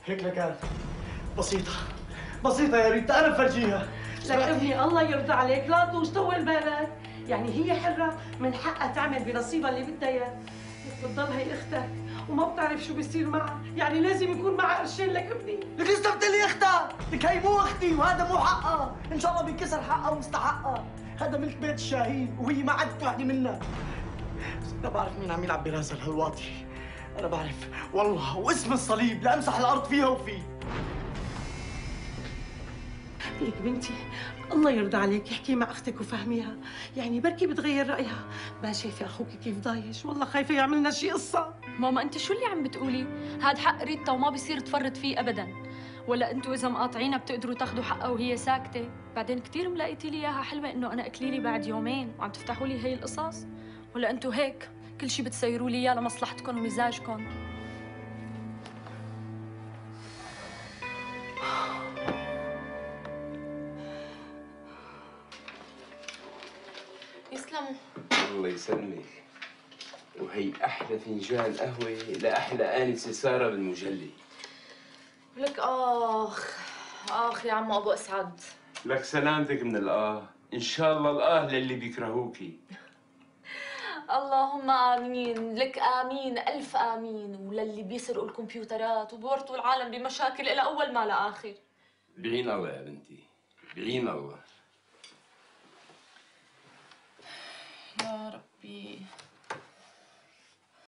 هيك لكان بسيطة بسيطة يا ريت أنا بفرجيها. لك ابني الله يرضى عليك لا تطوش طول بالك، يعني هي حرة من حقها تعمل بنصيبها اللي بدها اياه، بس بتضل هي اختك وما بتعرف شو بيصير معها، يعني لازم يكون معها قرشين لك ابني. لك لسه بتقلي اختها، لك هي مو اختي وهذا مو حقها، ان شاء الله بينكسر حقها ومستحقها، هذا ملك بيت الشاهين وهي ما عادت وحده منا. بس انا بعرف مين عم يلعب براسها الهالواطي، انا بعرف والله واسم الصليب لامسح الارض فيها وفيه. لك بنتي الله يرضى عليك احكي مع اختك وفهميها، يعني بركي بتغير رايها، ما شايفه اخوك كيف ضايش، والله خايفه يعمل لنا شي قصه. ماما انت شو اللي عم بتقولي؟ هاد حق ريتا وما بيصير تفرط فيه ابدا، ولا انتوا اذا مقاطعينها بتقدروا تاخذوا حقها وهي ساكته؟ بعدين كثير ملاقيتي لي اياها حلوه انه انا اكليلي بعد يومين وعم تفتحوا لي هي القصص، ولا انتوا هيك كل شيء بتسيروا لي اياه لمصلحتكم ومزاجكم؟ يسلموا. الله يسلمك. وهي احلى فنجان قهوه لاحلى انسه ساره بالمجلي. لك اخ يا عمو ابو اسعد. لك سلامتك من الآه، إن شاء الله الآه للي بيكرهوكي. اللهم امين، لك امين الف امين، وللي بيسرقوا الكمبيوترات وبورطوا العالم بمشاكل الى اول ما لاخر. بعين الله يا بنتي، بعين الله. يا ربي.